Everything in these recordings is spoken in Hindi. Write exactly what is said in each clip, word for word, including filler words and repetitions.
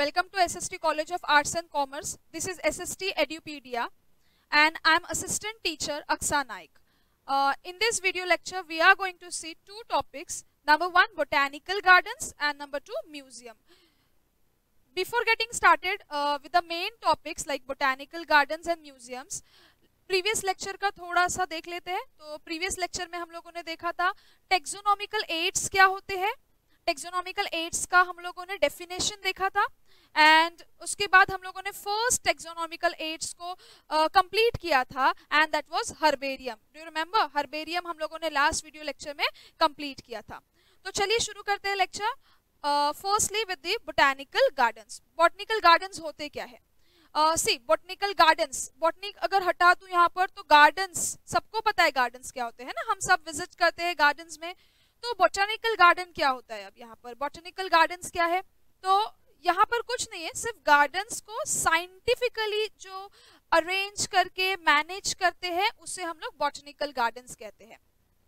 Welcome to S S T College of Arts and Commerce. This is S S T Edupedia and I am assistant teacher Aksa Naik. Uh, in this video lecture we are going to see two topics. Number one, botanical gardens, and number two, museum. Before getting started uh, with the main topics like botanical gardens and museums, previous lecture का थोड़ा सा देख लेते हैं. तो प्रीवियस लेक्चर में हम लोगों ने देखा था टेक्सोनॉमिकल एड्स क्या होते हैं. टेक्सोनॉमिकल एड्स का हम लोगों ने डेफिनेशन देखा था एंड उसके बाद हम लोगों ने फर्स्ट टेक्सोनॉमिकल एड्स को कंप्लीट uh, किया था and that was herbarium. Do you remember? Herbarium हम लोगों ने लास्ट वीडियो लेक्चर में कंप्लीट किया था. तो चलिए शुरू करते हैं lecture. Firstly with the botanical gardens. Botanical gardens होते क्या है? सी बॉटनिकल गार्डन्स, बॉटनिक अगर हटा दूं यहाँ पर तो गार्डन्स, सबको पता है गार्डन्स क्या होते हैं ना, हम सब विजिट करते हैं गार्डन्स में. तो बॉटनिकल गार्डन क्या होता है? अब यहाँ पर बॉटनिकल गार्डन्स क्या है? तो यहाँ पर कुछ नहीं है, सिर्फ गार्डन्स को साइंटिफिकली जो अरेंज करके मैनेज करते हैं उसे हम लोग बॉटनिकल गार्डन्स कहते हैं.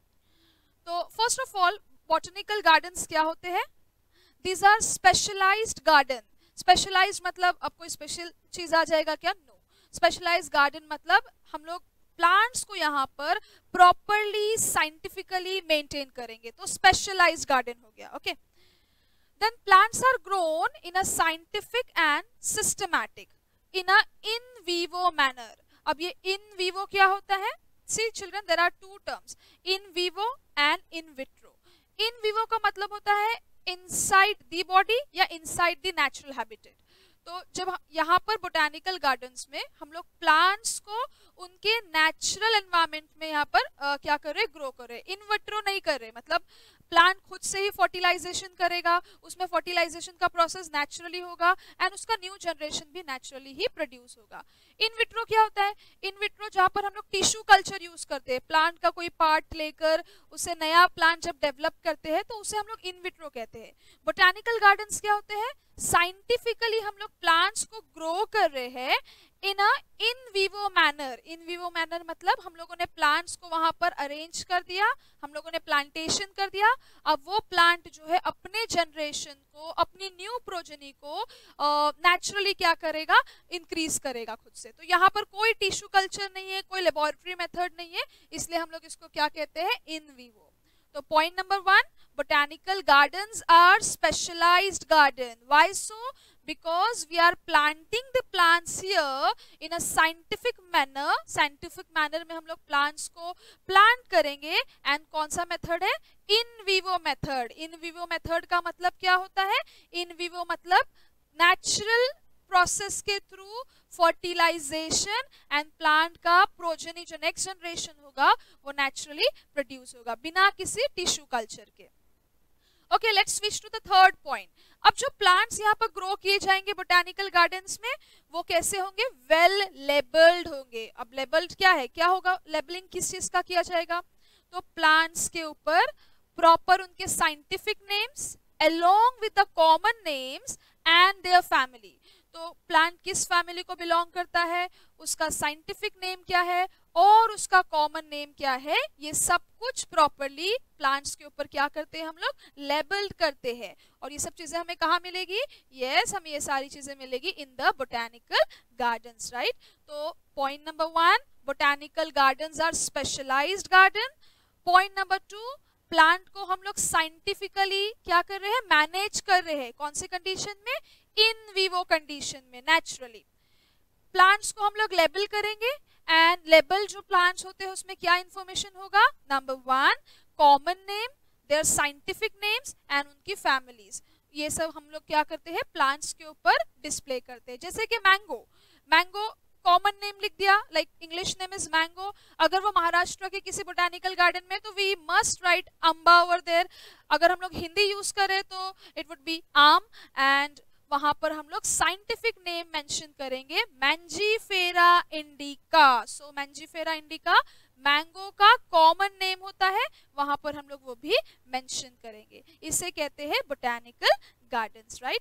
तो first of all botanical gardens क्या होते हैं? These are specialized garden. Specialized मतलब अब कोई स्पेशल चीज आ जाएगा क्या? नो. स्पेशलाइज्ड गार्डन मतलब हम लोग प्लांट्स को यहाँ पर प्रॉपरली साइंटिफिकली मेंटेन करेंगे, तो स्पेशलाइज्ड गार्डन हो गया. Okay. Then plants are grown in a scientific and systematic in a in vivo manner. अब ये इन विवो क्या होता है? See children, there are two terms, in vivo and in vitro. In vivo का मतलब होता है इनसाइड द बॉडी या इनसाइड द नेचुरल हैबिटेट. तो जब यहाँ पर बोटैनिकल गार्डन्स में हम लोग प्लांट्स को उनके नेचुरल एनवायरनमेंट में यहाँ पर आ, क्या कर रहे? ग्रो कर रहे. इन विट्रो नहीं कर रहे, मतलब प्लांट खुद से ही फर्टिलाइजेशन करेगा, उसमें फर्टिलाइजेशन का प्रोसेस नेचुरली होगा एंड उसका न्यू जनरेशन भी नेचुरली ही प्रोड्यूस होगा. इन विट्रो क्या होता है? इन विट्रो जहाँ पर हम लोग टिश्यू कल्चर यूज करते हैं, प्लांट का कोई पार्ट लेकर उसे नया प्लांट जब डेवलप करते हैं तो उसे हम लोग इन विट्रो कहते हैं. बोटैनिकल गार्डन्स क्या होते हैं? साइंटिफिकली हम लोग प्लांट्स को ग्रो कर रहे हैं in a in vivo manner. In vivo manner मतलब हम लोगों ने प्लांट्स को वहां पर अरेंज कर दिया, हम लोगों ने प्लांटेशन कर दिया. अब वो प्लांट जो है अपने जनरेशन को, अपनी न्यू प्रोजेनी को नेचुरली uh, क्या करेगा? इंक्रीज करेगा खुद से. तो यहाँ पर कोई टिश्यू कल्चर नहीं है, कोई लेबोरेटरी मेथड नहीं है, इसलिए हम लोग इसको क्या कहते हैं? In vivo. तो point number one, botanical gardens are specialized garden. Why so? Because we are planting the plants here in a scientific manner. Scientific manner में हम लोग plants को plant करेंगे and कौन सा method है? In vivo method. In vivo method का मतलब क्या होता है? In vivo मतलब natural प्रोसेस के थ्रू फर्टिलाइजेशन एंड प्लांट का प्रोजेनी जो नेक्स्ट जनरेशन होगा वो नेचुरली प्रोड्यूस होगा बिना किसी टिश्यू कल्चर के. Okay, let's switch to the third point. अब जो प्लांट्स यहाँ पर ग्रो किए जाएंगे बोटैनिकल गार्डन्स में वो कैसे होंगे? वेल लेबल्ड होंगे. अब लेबल्ड क्या है? क्या होगा? लेबलिंग किस चीज का किया जाएगा? तो प्लांट्स के ऊपर प्रॉपर उनके scientific names along with the common names and their family. तो प्लांट किस फैमिली को बिलोंग करता है, उसका साइंटिफिक नेम क्या है और उसका कॉमन नेम क्या है, ये सब कुछ प्रॉपरली प्लांट्स के ऊपर क्या करते हैं? हम लोग लेबल्ड करते हैं. और ये सब चीजें हमें कहाँ मिलेगी? यस yes, हमें ये सारी चीजें मिलेगी in the botanical gardens. Right. तो point number one, botanical gardens are specialized garden. Point number two, plant को हम लोग साइंटिफिकली क्या कर रहे हैं? मैनेज कर रहे हैं. कौन से कंडीशन में? इन विवो कंडीशन में, नेचुरली. प्लांट्स को हम लोग लेबल करेंगे एंड लेबल जो प्लांट्स होते हैं उसमें क्या इंफॉर्मेशन होगा? Number one, common name, there scientific names and उनकी फैमिलीज. ये सब हम लोग क्या करते हैं? प्लांट्स के ऊपर डिस्प्ले करते हैं. जैसे कि मैंगो, मैंगो कॉमन नेम लिख दिया, like English name is mango. अगर वो महाराष्ट्र के किसी बोटैनिकल गार्डन में तो we must write amba over there. अगर हम लोग हिंदी यूज करें तो it would be aam and वहां पर हम लोग साइंटिफिक नेम मेंशन करेंगे Mangifera indica. So Mangifera indica mango का कॉमन नेम होता है, वहां पर हम लोग वो भी मेंशन करेंगे. इसे कहते हैं बोटैनिकल गार्डन्स. राइट.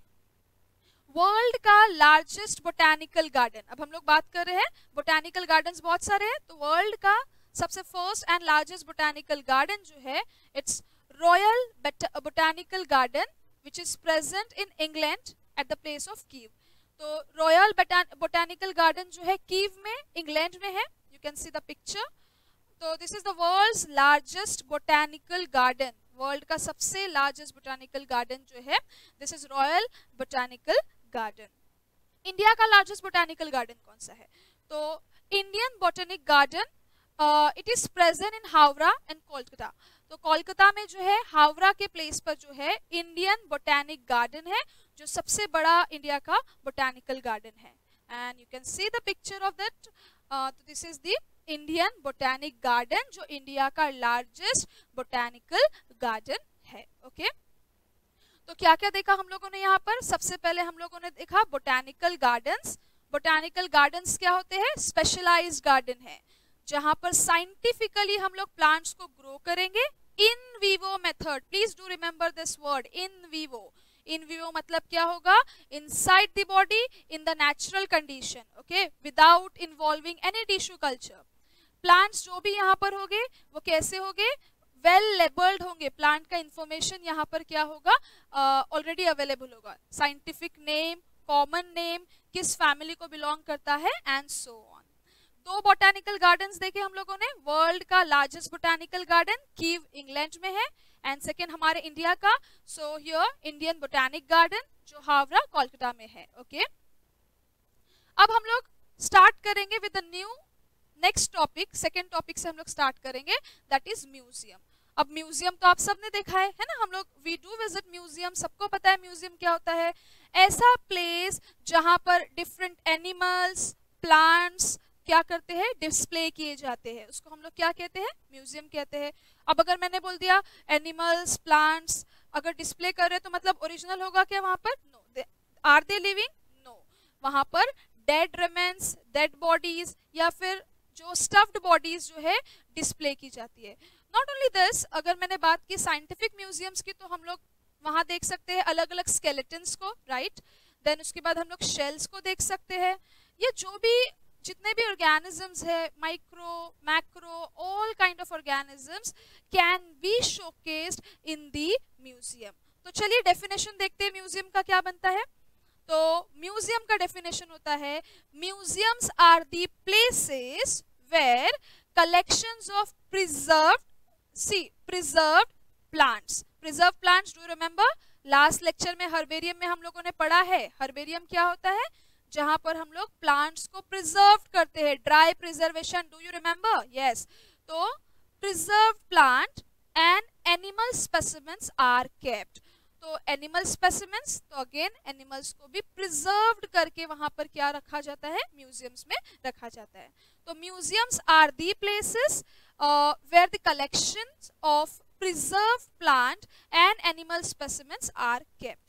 वर्ल्ड का लार्जेस्ट बोटैनिकल गार्डन. अब हम लोग बात कर रहे हैं बोटैनिकल गार्डन्स बहुत सारे हैं, तो वर्ल्ड का सबसे first and largest botanical garden जो है it's royal botanical garden which is present in England at the place of Kew. तो रॉयल बोटानिकल गार्डन जो है कीव में, इंग्लैंड में है। You can see the picture. तो this is the world's largest botanical garden, world का सबसे लार्जेस्ट बोटानिकल गार्डन जो है, this is royal botanical garden. India का लार्जेस्ट बोटानिकल गार्डन कौन सा है? तो Indian botanic garden, it is present in Howrah and Kolkata. तो कोलकाता में जो है, हावड़ा के प्लेस पर जो है इंडियन बोटेनिक गार्डन है, जो सबसे बड़ा इंडिया का बोटेनिकल गार्डन है। And you can see the picture of that. तो this is the Indian botanic garden, जो इंडिया का लार्जेस्ट बोटेनिकल गार्डन है। Okay okay? तो क्या क्या देखा हम लोगों ने यहाँ पर? सबसे पहले हम लोगों ने देखा बोटेनिकल गार्डन्स। बोटेनिकल गार्डन्स क्या होते हैं? स्पेशलाइज्ड गार्डन है, जहां पर साइंटिफिकली हम लोग प्लांट्स को ग्रो करेंगे in vivo method. Please do remember this word, in vivo. In vivo मतलब क्या होगा? Inside the body in the natural condition, okay, without involving any tissue culture. Plants जो भी यहाँ पर होंगे वो कैसे होंगे? वेल लेबल्ड होंगे। प्लांट का इंफॉर्मेशन यहाँ पर क्या होगा? ऑलरेडी uh, अवेलेबल होगा। साइंटिफिक नेम, कॉमन नेम, किस फैमिली को बिलोंग करता है, एंड सो ऑन। दो बोटेनिकल गार्डन्स देखे हम लोगों ने। वर्ल्ड का largest botanical garden Kew England में है, एंड सेकेंड हमारे इंडिया का, so here Indian botanic garden जो हावड़ा कोलकाता में है। Okay okay? अब हम लोग स्टार्ट करेंगे with the new next topic. Second topic से हम लोग स्टार्ट करेंगे, दैट इज म्यूजियम। अब म्यूजियम तो आप सबने देखा है, है ना? हम लोग वी डू विजिट म्यूजियम, सबको पता है म्यूजियम क्या होता है। ऐसा प्लेस जहां पर डिफरेंट एनिमल्स, प्लांट्स क्या करते हैं? डिस्प्ले किए जाते हैं, उसको हम लोग क्या कहते हैं? म्यूजियम कहते हैं। अब अगर मैंने बोल दिया एनिमल्स, प्लांट्स अगर डिस्प्ले कर रहे तो मतलब ओरिजिनल होगा क्या वहां पर? No. Are they living? No. वहां पर डेड रिमेन्स, डेड बॉडीज या फिर जो स्टफ्ड बॉडीज जो है डिस्प्ले की जाती है। नॉट ओनली दिस, अगर मैंने बात की साइंटिफिक म्यूजियम्स की, तो हम लोग वहां देख सकते हैं अलग अलग स्केलेटन्स को, राइट। देन उसके बाद हम लोग शेल्स को देख सकते हैं। ये जो भी जितने भी ऑर्गेनिजम्स है, micro, macro, all kind of organisms can be showcased in the museum. तो चलिए डेफिनेशन देखते हैं म्यूजियम का क्या बनता है। तो म्यूजियम का डेफिनेशन होता है, museums are the places where collections of preserved see preserved plants. Preserve plants, do remember last lecture में हर्बेरियम में हम लोगों ने पढ़ा है। हर्बेरियम क्या होता है? जहां पर हम लोग प्लांट्स को प्रिजर्व करते हैं, dry preservation, do you remember? Yes. तो preserved plant and animal specimens are kept. तो एनिमल स्पेसिमेंस, तो अगेन एनिमल्स को भी प्रिजर्व्ड करके वहां पर क्या रखा जाता है? म्यूजियम्स में रखा जाता है। तो museums are the places where the collections of preserved plant and animal specimens are kept.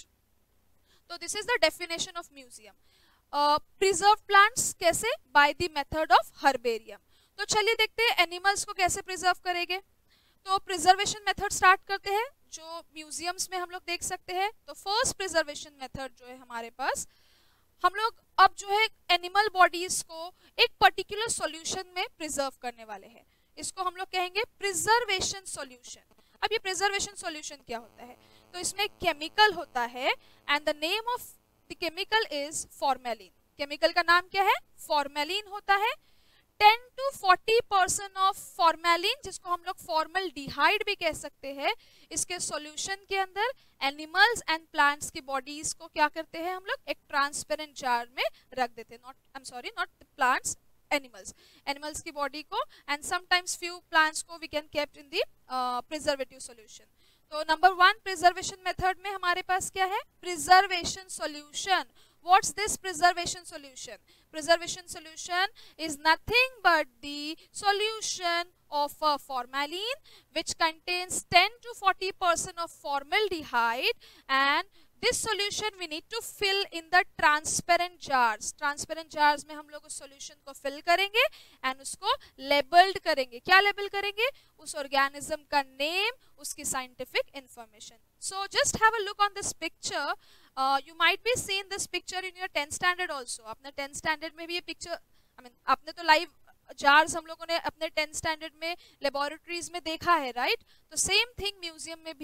तो this is the definition of museum. Preserved plants कैसे? By the method of herbarium. तो चलिए देखते हैं एनिमल्स को कैसे प्रिजर्व करेंगे। तो प्रिजर्वेशन मेथड स्टार्ट करते हैं जो म्यूजियम्स में हम लोग देख सकते हैं। तो फर्स्ट प्रिजर्वेशन मेथड जो है हमारे पास, हम लोग अब जो है एनिमल बॉडीज को एक पर्टिकुलर सॉल्यूशन में प्रिजर्व करने वाले हैं। इसको हम लोग कहेंगे प्रिजर्वेशन सॉल्यूशन। अब ये प्रिजर्वेशन सॉल्यूशन क्या होता है? तो इसमें केमिकल होता है and the name of the chemical is formalin. Chemical का नाम क्या है? फॉर्मेलिन होता है। Ten to forty percent of formalin, जिसको हम लोग फॉर्मल्डिहाइड भी कह सकते हैं, इसके सॉल्यूशन के अंदर एनिमल्स एंड प्लांट्स की बॉडीज को क्या करते हैं हम लोग? एक ट्रांसपेरेंट जार में रख देते हैं। Not I am sorry not plants, animals animals की बॉडी को, एंड समटाइम्स फ्यू प्लांट्स को we can kept in the preservative solution. तो नंबर वन प्रिजर्वेशन मेथड में हमारे पास क्या है? Preservation solution. What's this preservation solution? Preservation solution is nothing but the solution of a formalin which contains ten to forty percent of formaldehyde, and this solution we need to fill in the transparent jars. Transparent jars में हम लोग उस solution को fill करेंगे and उसको labeled करेंगे। क्या label करेंगे? उस organism का name, उसकी scientific information. So just have a look on this picture. Uh, you might be seen this picture in your tenth standard also. आपने tenth standard में भी ये picture, I mean, आपने तो live jars हम लोगों ने अपने tenth standard में laboratories में देखा है, right? तो same thing museum में भी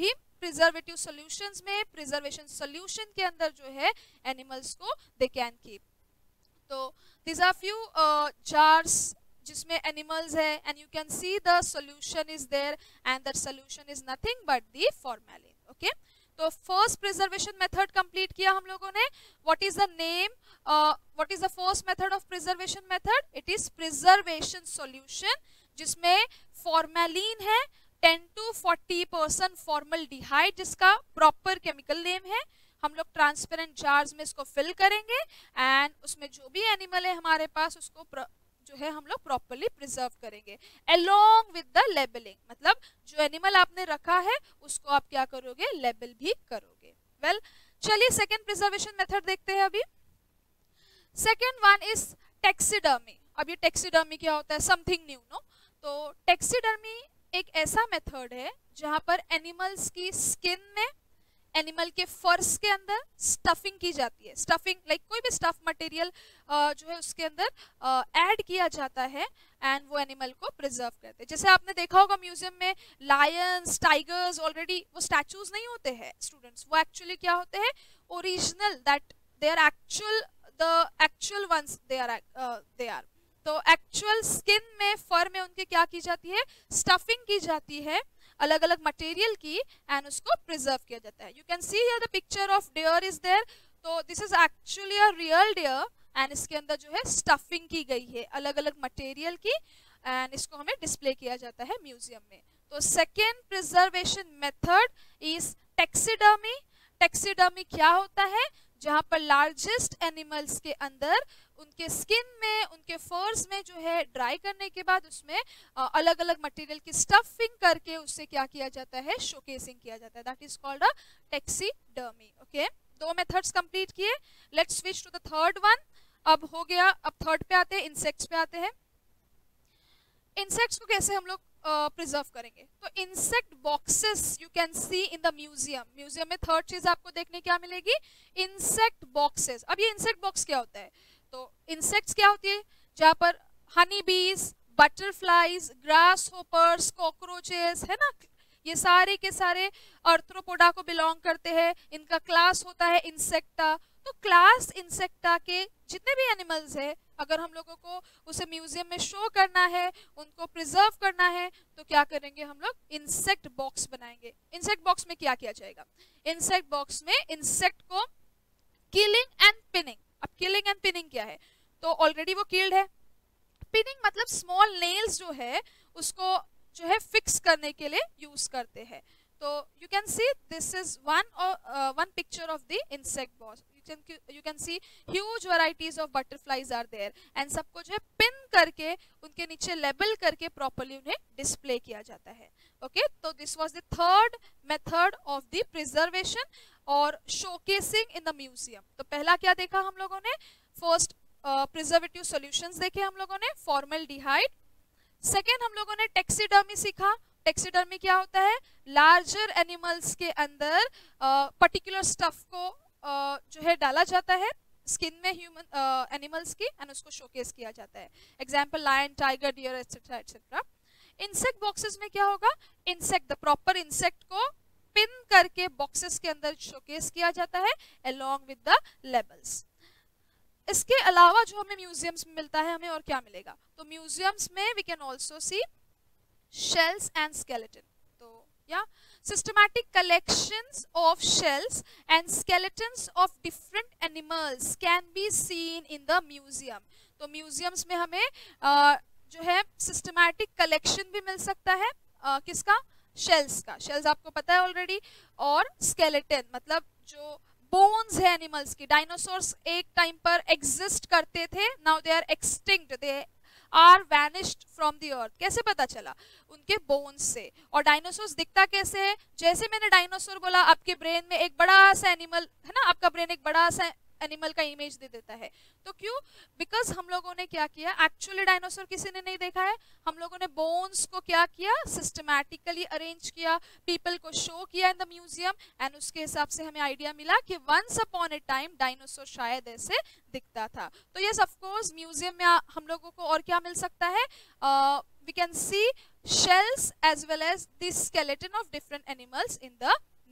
प्रिजर्वेटिव सॉल्यूशंस में, प्रिजर्वेशन सॉल्यूशन के अंदर जो है एनिमल्स को दे कैन कीप. तो these are few uh, jars जिसमें एनिमल्स है and you can see the solution is there and that solution is nothing but the formalin. Okay, तो फर्स्ट प्रिजर्वेशन मेथड कंप्लीट किया हम लोगों ने. What is the name, what is the first method of preservation method? It is preservation solution जिसमें फॉर्मेलिन है ten to forty percent formaldehyde जिसका प्रॉपर केमिकल नेम है. हम लोग ट्रांसपेरेंट जार्स में इसको फिल करेंगे एंड उसमें जो भी एनिमल है हमारे पास उसको जो है हम लोग प्रॉपर्ली प्रिजर्व करेंगे अलोंग विद द लेबलिंग. मतलब जो एनिमल आपने रखा है उसको आप क्या करोगे, लेबल भी करोगे. वेल well, चलिए सेकेंड प्रिजर्वेशन मेथड देखते हैं. अभी सेकेंड वन इज टेक्सिडर्मी. अब ये टेक्सिडर्मी क्या होता है? Something new, no? तो टेक्सिडर्मी एक ऐसा मेथड है जहां पर एनिमल्स की स्किन में, एनिमल के फर्स के अंदर स्टफिंग की जाती है. स्टफिंग लाइक like कोई भी स्टफ मटेरियल uh, जो है उसके अंदर ऐड uh, किया जाता है एंड वो एनिमल को प्रिजर्व करते हैं. जैसे आपने देखा होगा म्यूजियम में लायंस, टाइगर्स, ऑलरेडी वो स्टैचूज नहीं होते हैं स्टूडेंट्स, वो एक्चुअली क्या होते हैं, original, that they are actual, the actual ones they are they are तो एक्चुअल स्किन में, फर में उनके क्या की जाती है, स्टफिंग की जाती है अलग अलग मटेरियल की एंड उसको प्रिजर्व किया जाता है. You can see here the picture of deer is there. तो this is actually a real deer and इसके अंदर जो है स्टफिंग की गई है अलग अलग मटेरियल की एंड इसको हमें डिस्प्ले किया जाता है म्यूजियम में. तो second preservation method is taxidermy. Taxidermy क्या होता है? जहां पर लार्जेस्ट एनिमल्स के अंदर उनके स्किन में, उनके फर्स में जो है ड्राई करने के बाद उसमें अलग अलग मटेरियल की स्टफिंग करके उससे क्या किया जाता है, शोकेसिंग किया जाता है. That is called a taxidermy. Okay, दो मेथड्स कंप्लीट किए. Let's switch to the third one. अब हो गया, अब थर्ड पे आते हैं, इंसेक्ट्स पे आते हैं. इंसेक्ट्स को कैसे हम लोग प्रिजर्व uh, करेंगे? तो insect boxes you can see in the museum. Museum में थर्ड चीज आपको देखने क्या मिलेगी, इंसेक्ट बॉक्सेस. अब ये इंसेक्ट बॉक्स क्या होता है? तो इंसेक्ट्स क्या होती है? जहां पर हनी बीज, बटरफ्लाइज, ग्रास होपर्स, कॉकरोचेस, है ना, ये सारे के सारे आर्थ्रोपोडा को बिलोंग करते हैं. इनका क्लास होता है इंसेक्टा. तो क्लास इंसेक्टा के जितने भी एनिमल्स है, अगर हम लोगों को उसे म्यूजियम में शो करना है, उनको प्रिजर्व करना है, तो क्या करेंगे हम लोग, इंसेक्ट बॉक्स बनाएंगे. इंसेक्ट बॉक्स में क्या किया जाएगा? इंसेक्ट बॉक्स में इंसेक्ट को किलिंग एंड पिनिंग. अब किलिंग एंड पिनिंग क्या है? तो ऑलरेडी वो किल्ड है. पिनिंग मतलब स्मॉल नेल्स जो है उसको जो है फिक्स करने के लिए यूज करते हैं. तो you can see this is one one picture of the insect box. you can see huge varieties of butterflies are there and सबको जो है पिन करके उनके नीचे लेबल करके प्रॉपर्ली उन्हें डिस्प्ले किया जाता है. ओके, तो this was the third method of the preservation और शोकेसिंग इन द म्यूजियम. तो पहला क्या देखा हम लोगों ने, फर्स्ट प्रिजर्वेटिव सॉल्यूशंस देखे हम लोगों ने, फॉर्मल्डिहाइड. सेकेंड हम लोगों ने टेक्सिडर्मी सीखा. टेक्सिडर्मी क्या होता है? लार्जर एनिमल्स के अंदर पर्टिकुलर uh, स्टफ को Uh, जो है डाला जाता है स्किन में ह्यूमन एनिमल्स की एंड उसको शोकेस किया जाता है. Example lion, tiger, deer etcetera etcetera. Insect boxes में क्या होगा, इंसेक्ट, द प्रॉपर इंसेक्ट को पिन करके बॉक्सेस के अंदर शोकेस किया जाता है अलोंग विद द लेबल्स. इसके अलावा जो हमें म्यूजियम्स में मिलता है, हमें और क्या मिलेगा? तो म्यूजियम्स में we can also see shells and skeleton. तो या systematic collections of shells and skeletons of different animals can be seen in the museum. तो म्यूजियम्स में हमें uh, जो है सिस्टमैटिक कलेक्शन भी मिल सकता है. uh, किसका? शेल्स का. शेल्स आपको पता है ऑलरेडी. और स्केलेटन मतलब जो बोन्स है एनिमल्स की. डायनासोर्स एक टाइम पर एग्जिस्ट करते थे, now they are extinct, they are vanished from the earth. कैसे पता चला? उनके बोन्स से. और डायनासोर्स दिखता कैसे है? जैसे मैंने डायनासोर बोला, आपके ब्रेन में एक बड़ा सा एनिमल है ना, आपका ब्रेन एक बड़ा सा एनिमल का इमेज दे देता है. तो क्यों? बिकॉज हम लोगों ने क्या किया, एक्चुअली डायनासोर किसी ने नहीं देखा है, हम लोगों ने बोन्स को क्या किया, सिस्टमैटिकली अरेंज किया, पीपल को शो किया इन द म्यूजियम एंड उसके हिसाब से हमें आइडिया मिला कि once upon a time dinosaur शायद ऐसे दिखता था. तो यस, ऑफ कोर्स म्यूजियम में हम लोगों को और क्या मिल सकता है, we can see shells as well as the skeleton of different animals in the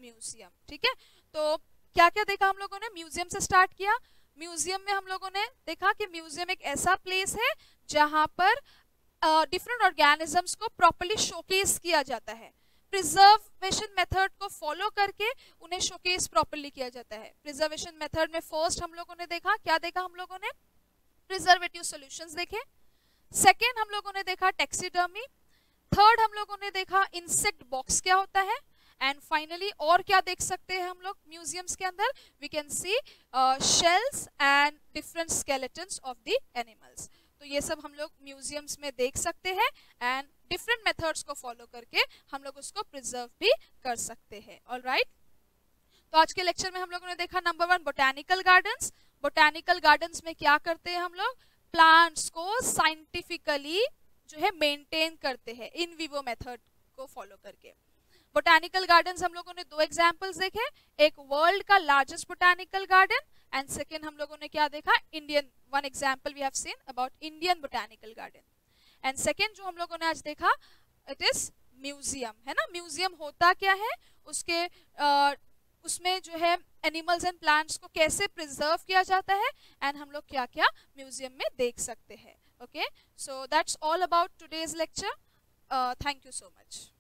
museum. ठीक है, तो क्या क्या देखा हम लोगों ने, म्यूजियम से स्टार्ट किया। म्यूजियम में हम लोगों ने देखा कि म्यूजियम एक ऐसा प्लेस है जहां पर डिफरेंट uh, ऑर्गेनिजम्स को प्रॉपर्ली शोकेस किया जाता है। प्रिजर्वेशन मेथड को फॉलो करके उन्हें शोकेस प्रॉपर्ली किया जाता है। प्रिजर्वेशन मेथड में फर्स्ट हम लोगों ने देखा, क्या देखा हम लोगों ने, प्रिजर्वेटिव सॉल्यूशंस देखे। सेकेंड हम लोगों ने देखा टैक्सीडर्मी। थर्ड हम लोगों ने देखा इंसेक्ट बॉक्स क्या होता है। एंड फाइनली और क्या देख सकते हैं हम लोग म्यूजियम्स के अंदर, we can see shells and different skeletons of the animals. तो ये सब हम लोग म्यूजियम्स में देख सकते हैं एंड डिफरेंट मेथड्स को फॉलो करके हम लोग उसको प्रिजर्व भी कर सकते हैं। ऑलराइट, तो आज के लेक्चर में हम लोगों ने देखा number one botanical gardens. Botanical gardens में क्या करते हैं हम लोग, प्लांट्स को साइंटिफिकली जो है मेंटेन करते हैं इन विवो मेथड को फॉलो करके। बोटैनिकल गार्डन्स हम लोगों ने दो एग्जांपल्स देखे, एक वर्ल्ड का largest botanical garden and second हम लोगों ने क्या देखा, Indian, one example we have seen about Indian botanical garden. And second जो हम लोगों ने आज देखा, इट इज म्यूजियम, है ना। म्यूजियम होता क्या है, उसके uh, उसमें जो है एनिमल्स एंड प्लांट्स को कैसे प्रिजर्व किया जाता है एंड हम लोग क्या क्या म्यूजियम में देख सकते हैं। Okay, so that's all about today's lecture. Thank you so much.